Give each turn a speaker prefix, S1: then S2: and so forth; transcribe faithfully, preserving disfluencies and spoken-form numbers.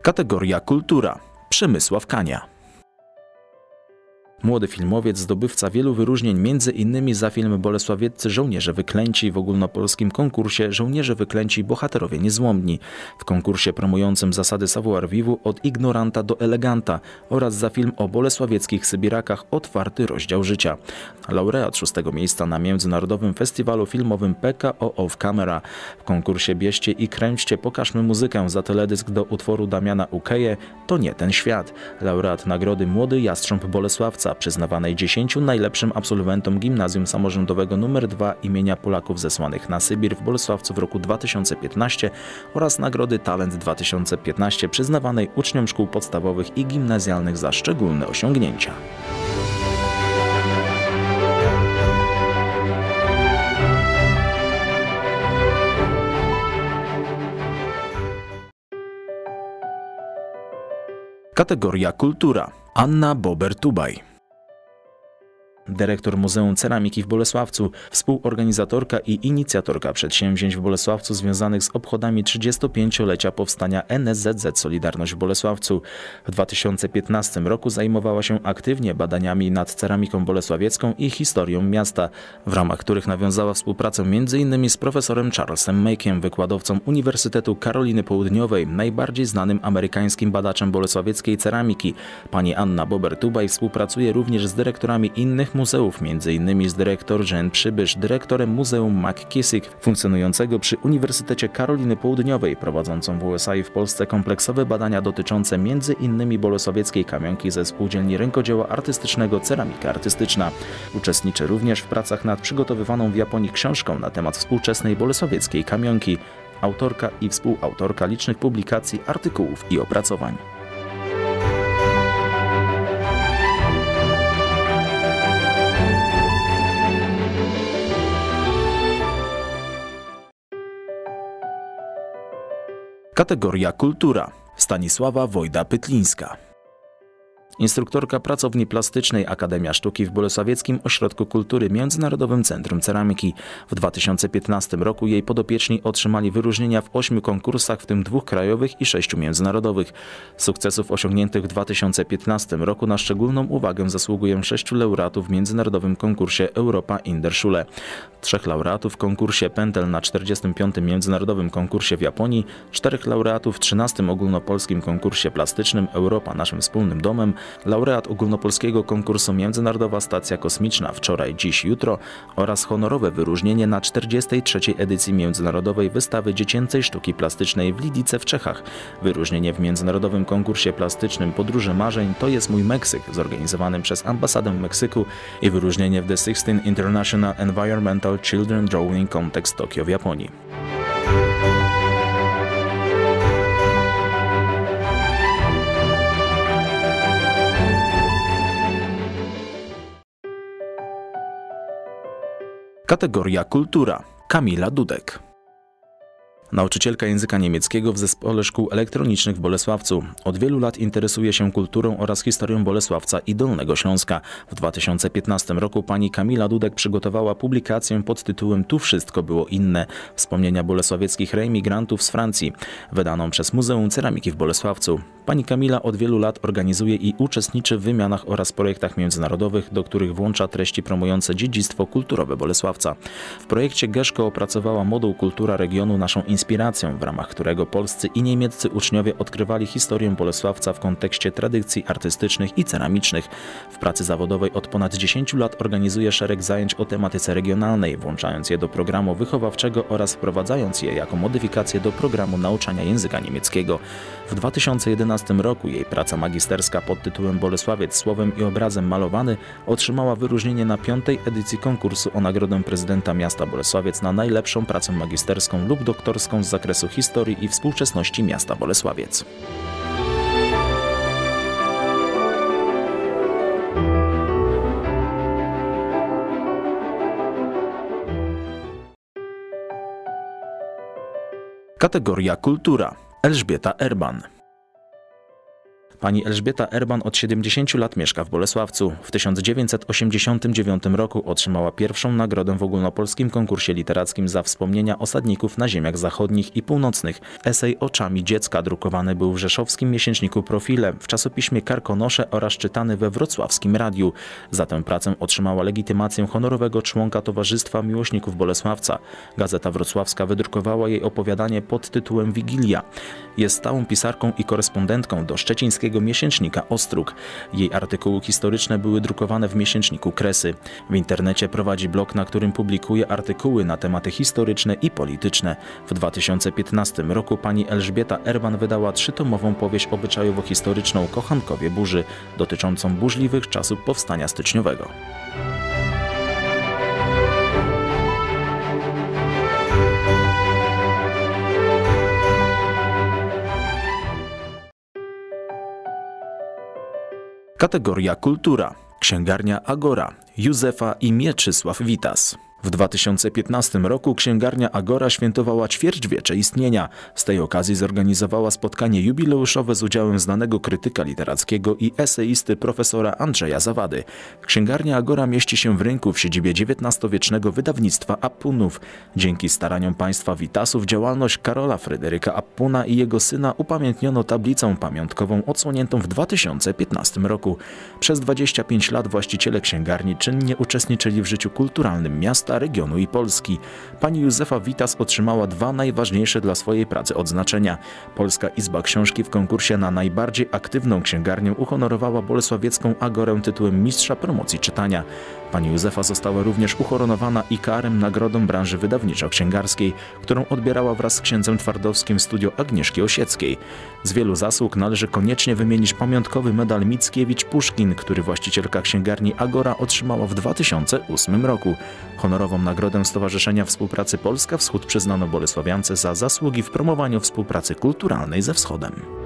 S1: Kategoria Kultura. Przemysław Kania. Młody filmowiec, zdobywca wielu wyróżnień, między innymi za film Bolesławieccy żołnierze wyklęci w ogólnopolskim konkursie Żołnierze wyklęci bohaterowie niezłomni, w konkursie promującym zasady savoir-vivre od ignoranta do eleganta oraz za film o bolesławieckich sybirakach Otwarty rozdział życia. Laureat szóstego miejsca na Międzynarodowym Festiwalu Filmowym P K O Off Camera. W konkursie Bierzcie i kręćcie, pokażmy muzykę za teledysk do utworu Damiana Ukeje To nie ten świat. Laureat nagrody Młody Jastrząb Bolesławca, przyznawanej dziesięciu najlepszym absolwentom Gimnazjum Samorządowego nr dwa imienia Polaków zesłanych na Sybir w Bolesławcu w roku dwa tysiące piętnastym oraz nagrody Talent dwa tysiące piętnaście przyznawanej uczniom szkół podstawowych i gimnazjalnych za szczególne osiągnięcia. Kategoria Kultura. Anna Bober-Tubaj. Dyrektor Muzeum Ceramiki w Bolesławcu, współorganizatorka i inicjatorka przedsięwzięć w Bolesławcu związanych z obchodami trzydziestopięciolecia powstania N S Z Z Solidarność w Bolesławcu. W dwa tysiące piętnastym roku zajmowała się aktywnie badaniami nad ceramiką bolesławiecką i historią miasta, w ramach których nawiązała współpracę między innymi z profesorem Charlesem Make'iem, wykładowcą Uniwersytetu Karoliny Południowej, najbardziej znanym amerykańskim badaczem bolesławieckiej ceramiki. Pani Anna Bober-Tubaj współpracuje również z dyrektorami innych muzeów, między innymi z dyrektor Jen Przybysz, dyrektorem Muzeum McKissick, funkcjonującego przy Uniwersytecie Karoliny Południowej, prowadzącą w U S A i w Polsce kompleksowe badania dotyczące między innymi bolesławieckiej kamionki ze spółdzielni rękodzieła artystycznego Ceramika Artystyczna. Uczestniczy również w pracach nad przygotowywaną w Japonii książką na temat współczesnej bolesławieckiej kamionki. Autorka i współautorka licznych publikacji, artykułów i opracowań. Kategoria Kultura. Stanisława Wojda-Pytlińska. Instruktorka pracowni plastycznej Akademia Sztuki w Bolesławieckim Ośrodku Kultury Międzynarodowym Centrum Ceramiki. W dwa tysiące piętnastym roku jej podopieczni otrzymali wyróżnienia w ośmiu konkursach, w tym dwóch krajowych i sześciu międzynarodowych. Sukcesów osiągniętych w dwa tysiące piętnastym roku na szczególną uwagę zasługują sześciu laureatów w międzynarodowym konkursie Europa in der Schule, trzech laureatów w konkursie Pentel na czterdziestym piątym międzynarodowym konkursie w Japonii, czterech laureatów w trzynastym ogólnopolskim konkursie plastycznym Europa naszym wspólnym domem, laureat ogólnopolskiego konkursu Międzynarodowa Stacja Kosmiczna Wczoraj, Dziś, Jutro oraz honorowe wyróżnienie na czterdziestej trzeciej edycji Międzynarodowej Wystawy Dziecięcej Sztuki Plastycznej w Lidice w Czechach. Wyróżnienie w Międzynarodowym Konkursie Plastycznym Podróże Marzeń To jest mój Meksyk, zorganizowanym przez Ambasadę Meksyku, i wyróżnienie w The sixteenth International Environmental Children Drawing Contest Tokio w Japonii. Kategoria Kultura. Kamila Dudek. Nauczycielka języka niemieckiego w Zespole Szkół Elektronicznych w Bolesławcu. Od wielu lat interesuje się kulturą oraz historią Bolesławca i Dolnego Śląska. W dwa tysiące piętnastym roku pani Kamila Dudek przygotowała publikację pod tytułem Tu wszystko było inne. Wspomnienia bolesławieckich reemigrantów z Francji, wydaną przez Muzeum Ceramiki w Bolesławcu. Pani Kamila od wielu lat organizuje i uczestniczy w wymianach oraz projektach międzynarodowych, do których włącza treści promujące dziedzictwo kulturowe Bolesławca. W projekcie Geszko opracowała moduł Kultura regionu naszą inspiracją, w ramach którego polscy i niemieccy uczniowie odkrywali historię Bolesławca w kontekście tradycji artystycznych i ceramicznych. W pracy zawodowej od ponad dziesięciu lat organizuje szereg zajęć o tematyce regionalnej, włączając je do programu wychowawczego oraz wprowadzając je jako modyfikację do programu nauczania języka niemieckiego. W dwa tysiące jedenastym roku jej praca magisterska pod tytułem Bolesławiec słowem i obrazem malowany otrzymała wyróżnienie na piątej edycji konkursu o nagrodę prezydenta miasta Bolesławiec na najlepszą pracę magisterską lub doktorską z zakresu historii i współczesności miasta Bolesławiec. Kategoria Kultura. Elżbieta Erban. Pani Elżbieta Erban od siedemdziesięciu lat mieszka w Bolesławcu. W tysiąc dziewięćset osiemdziesiątym dziewiątym roku otrzymała pierwszą nagrodę w ogólnopolskim konkursie literackim za wspomnienia osadników na ziemiach zachodnich i północnych. Esej Oczami dziecka drukowany był w rzeszowskim miesięczniku Profile, w czasopiśmie Karkonosze oraz czytany we wrocławskim radiu. Za tę pracę otrzymała legitymację honorowego członka Towarzystwa Miłośników Bolesławca. Gazeta Wrocławska wydrukowała jej opowiadanie pod tytułem Wigilia. Jest stałą pisarką i korespondentką do szczecińskiego miesięcznika Ostróg. Jej artykuły historyczne były drukowane w miesięczniku Kresy. W internecie prowadzi blog, na którym publikuje artykuły na tematy historyczne i polityczne. W dwa tysiące piętnastym roku pani Elżbieta Erban wydała trzytomową powieść obyczajowo-historyczną Kochankowie burzy, dotyczącą burzliwych czasów powstania styczniowego. Kategoria Kultura. Księgarnia Agora. Józefa i Mieczysław Witas. W dwa tysiące piętnastym roku księgarnia Agora świętowała ćwierćwiecze istnienia. Z tej okazji zorganizowała spotkanie jubileuszowe z udziałem znanego krytyka literackiego i eseisty profesora Andrzeja Zawady. Księgarnia Agora mieści się w rynku w siedzibie dziewiętnastowiecznego wydawnictwa Appunów. Dzięki staraniom państwa Witasów działalność Karola Fryderyka Appuna i jego syna upamiętniono tablicą pamiątkową odsłoniętą w dwa tysiące piętnastym roku. Przez dwadzieścia pięć lat właściciele księgarni czynnie uczestniczyli w życiu kulturalnym miasta, regionu i Polski. Pani Józefa Witas otrzymała dwa najważniejsze dla swojej pracy odznaczenia. Polska Izba Książki w konkursie na najbardziej aktywną księgarnię uhonorowała bolesławiecką Agorę tytułem Mistrza Promocji Czytania. Pani Józefa została również uhonorowana I K R-em nagrodą branży wydawniczo-księgarskiej, którą odbierała wraz z księdzem Twardowskim w studio Agnieszki Osieckiej. Z wielu zasług należy koniecznie wymienić pamiątkowy medal Mickiewicz-Puszkin, który właścicielka księgarni Agora otrzymała w dwa tysiące ósmym roku. Honorową nagrodę Stowarzyszenia Współpracy Polska Wschód przyznano bolesławiance za zasługi w promowaniu współpracy kulturalnej ze Wschodem.